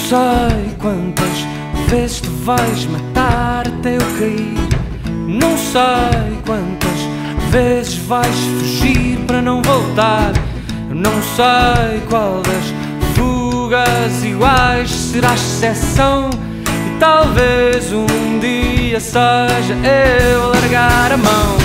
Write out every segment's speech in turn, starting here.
sei quantas vezes te vais matar até eu cair. Não sei quantas vezes vais fugir para não voltar. Eu não sei qual das fugas iguais será exceção. E talvez um dia seja eu a largar a mão.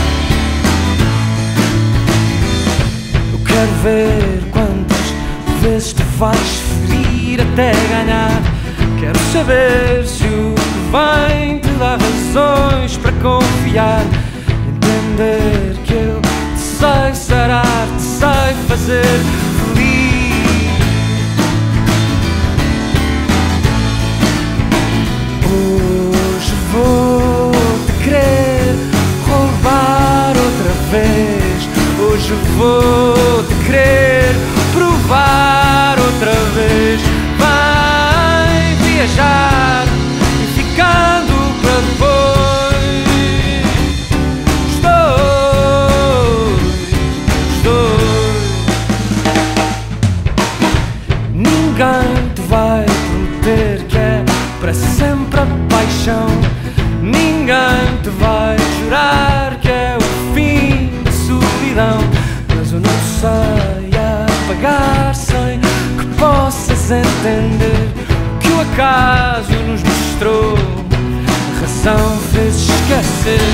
Eu quero ver quantas vezes te vais ferir até ganhar. Quero saber se o que vem te dá razões para confiar. Entender que eu te sei sarar, te sei fazer feliz. Hoje vou-te querer roubar outra vez. Hoje vou-te querer provar outra vez. Vai viajar e ficando para depois. Ninguém te vai prometer que é para sempre a paixão. Ninguém te vai jurar que é o fim da solidão. Mas eu não sei apagar sem que possas entender o que o acaso nos mostrou. A razão fez esquecer.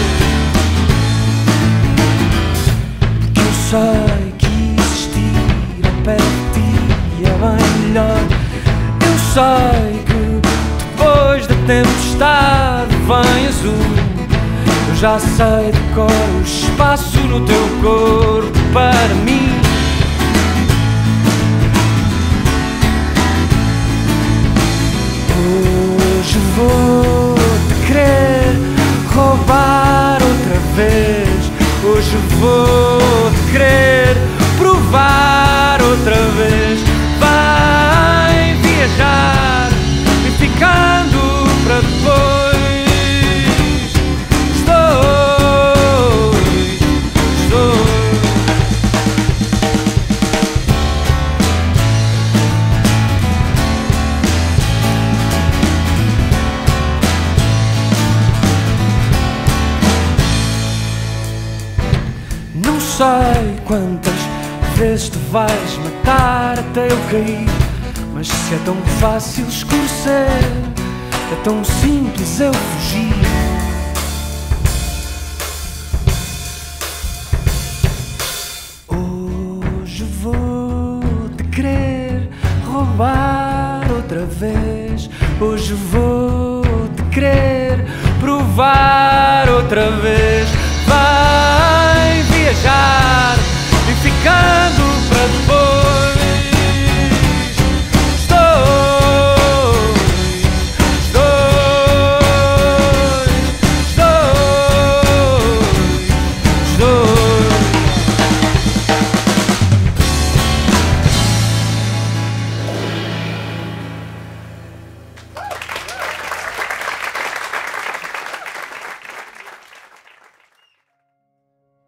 Porque eu sei que existir ao pé de ti é bem melhor. Eu sei que depois da tempestade vem azul. Eu já sei de cor o espaço no teu corpo para mim. Hoje vou-te querer roubar outra vez. Hoje vou-te querer provar outra vez. Vai viajar e ficando para depois. Não sei quantas vezes te vais matar até eu cair. Mas se é tão fácil escurecer, é tão simples eu fugir. Hoje vou-te querer roubar outra vez. Hoje vou-te querer provar outra vez.